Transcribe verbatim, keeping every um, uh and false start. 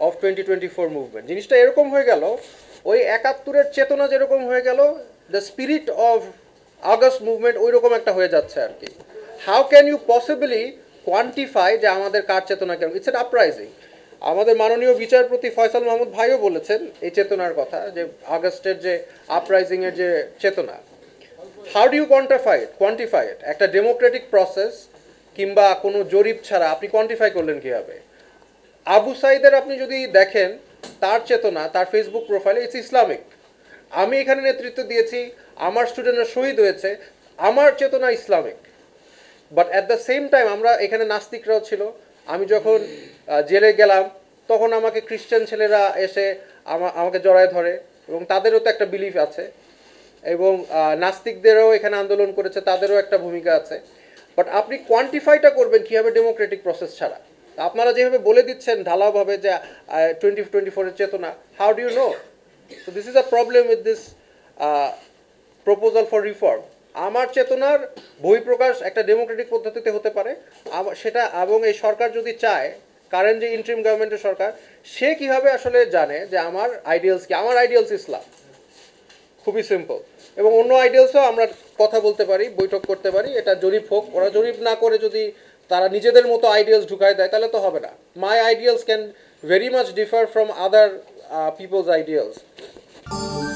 Of twenty twenty four movement. জিনিসটা এরকম হয়ে গেল, ওই একাত্তরের চেতনা যেরকম হয়ে গেল, the spirit of August movement ওই রকম একটা হয়ে যাচ্ছে আর কি। How can you possibly quantify যে আমাদের কার চেতনা কেমন? It's an uprising. আমাদের মাননীয় বিচারপতি ফয়সাল মাহমুদ ভাইও বলেছেন এই চেতনার কথা, যে আগস্টের যে আপরাইজিংয়ের যে চেতনা। How do you quantify it quantify it একটা ডেমোক্রেটিক প্রসেস কিংবা কোনো জরিপ ছাড়া আপনি কোয়ান্টিফাই করলেন কীভাবে? আবু সাইদের আপনি যদি দেখেন তার চেতনা, তার ফেসবুক প্রোফাইলে ইটস ইসলামিক। আমি এখানে নেতৃত্ব দিয়েছি, আমার স্টুডেন্টরা শহীদ হয়েছে, আমার চেতনা Islamic. But at the same time আমরা এখানে নাস্তিকরাও ছিল। আমি যখন জেলে গেলাম তখন আমাকে খ্রিশ্চান ছেলেরা এসে আমাকে জড়ায় ধরে, এবং তাদেরও তো একটা বিলিফ আছে, এবং নাস্তিকদেরও এখানে আন্দোলন করেছে, তাদেরও একটা ভূমিকা আছে। বাট আপনি কোয়ান্টিফাইটা করবেন কীভাবে ডেমোক্রেটিক প্রসেস ছাড়া? আপনারা যেভাবে বলে দিচ্ছেন ঢালাওভাবে যে টোয়েন্টি টোয়েন্টি ফোরের চেতনা, how do you know? So this is a problem with this proposal for reform. আমার চেতনার বহিঃপ্রকাশ একটা ডেমোক্রেটিক পদ্ধতিতে হতে পারে সেটা, এবং এই সরকার যদি চায়, কারেন্ট যে ইন্টারিম গভর্নমেন্টের সরকার, সে কীভাবে আসলে জানে যে আমার আইডিয়ালস কি? আমার আইডিয়ালস ইসলাম, খুবই সিম্পল। এবং অন্য আইডিয়ালসও আমরা কথা বলতে পারি, বৈঠক করতে পারি, এটা জরিপ হোক। ওরা জরিপ না করে যদি তারা নিজেদের মতো আইডিয়ালস ঢুকায় দেয় তাহলে তো হবে না। My ideals can very much differ from other people's ideals.